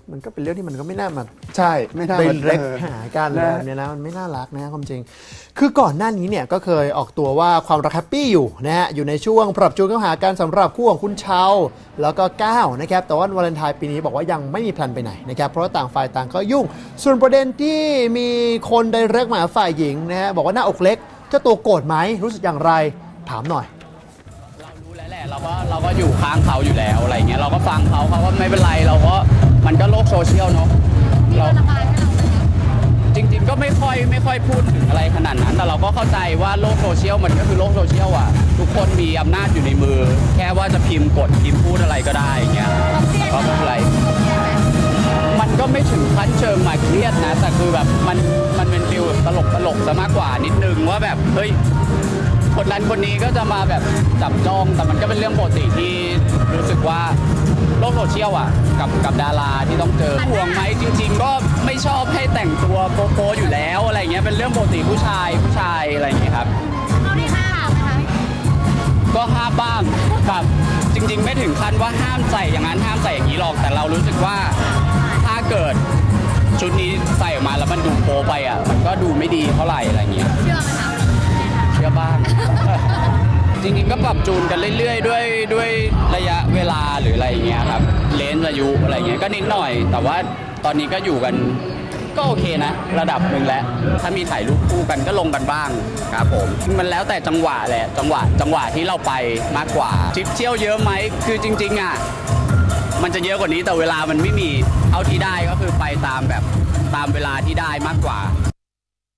มันก็เป็นเรื่องที่มันก็ไม่น่ามาใช่ไม่น่าไปมาเล็กหากันแบบนี้นะมันไม่น่ารักนะความจริงคือก่อนหน้านี้เนี่ยก็เคยออกตัวว่าความรักแฮปปี้อยู่นะฮะอยู่ในช่วงปรับจูนเข้าหากันสำหรับคู่ของคุณเชาแล้วก็ก้าวนะครับแต่ว่าวาเลนไทน์ปีนี้บอกว่ายังไม่มีแพลนไปไหนนะครับเพราะว่าต่างฝ่ายต่างก็ยุ่งส่วนประเด็นที่มีคนไดเรกมาหาฝ่ายหญิงนะฮะบอกว่าหน้าอกเล็กเจ้าตัวโกรธไหมรู้สึกอย่างไรถามหน่อยเรารู้แล้วแหละเราก็อยู่ข้างเขาอยู่แล้วอะไรเงี้ยเราก็ฟังเขาก็ไม่เป็นไรเราก็มันก็โลกโซเชียลเนาะเราจริงๆก็ไม่ค่อยพูดถึงอะไรขนาดนั้นแต่เราก็เข้าใจว่าโลกโซเชียลมันก็คือโลกโซเชียลอ่ะทุกคนมีอำนาจอยู่ในมือแค่ว่าจะพิมพ์กดพิมพ์พูดอะไรก็ได้เงี้ยก็ไม่เป็นไรมันก็ไม่ถึงขั้นเชิงมาเครียดนะแต่คือแบบมันเป็นฟิลตลกซะมากกว่านิดนึงว่าแบบเฮ้ยคนนั้นคนนี้ก็จะมาแบบจับจ้องแต่มันก็เป็นเรื่องปกติที่รู้สึกว่าโลกโซเชียลอ่ะกับดาราที่ต้องเจอห่วงไหมจริงๆก็ไม่ชอบให้แต่งตัวโป๊ะอยู่แล้วอะไรเงี้ยเป็นเรื่องปกติผู้ชายอะไรอย่างเงี้ยครับเขาได้ห้ามไหมคะก็ห้ามบ้างครับจริงๆไม่ถึงขั้นว่าห้ามใส่อย่างนั้นห้ามใส่อย่างนี้หรอกแต่เรารู้สึกว่าถ้าเกิดชุดนี้ใส่ออกมาแล้วมันดูโป๊ไปอ่ะมันก็ดูไม่ดีเท่าไหร่อะไรเงี้ยเชื่อไหมคะเชื่อบ้าง จริงๆก็ปรับจูนกันเรื่อยๆด้วยระยะเวลาหรืออะไรอย่างเงี้ยครับเลนส์อายุอะไรเงี้ยก็นิดหน่อยแต่ว่าตอนนี้ก็อยู่กันก็โอเคนะระดับหนึ่งแล้วถ้ามีถ่ายรูปคู่กันก็ลงกันบ้างครับผมมันแล้วแต่จังหวะแหละจังหวะที่เราไปมากกว่าทริปเที่ยวเยอะไหมคือจริงๆอ่ะมันจะเยอะกว่านี้แต่เวลามันไม่มีเอาที่ได้ก็คือไปตามเวลาที่ได้มากกว่า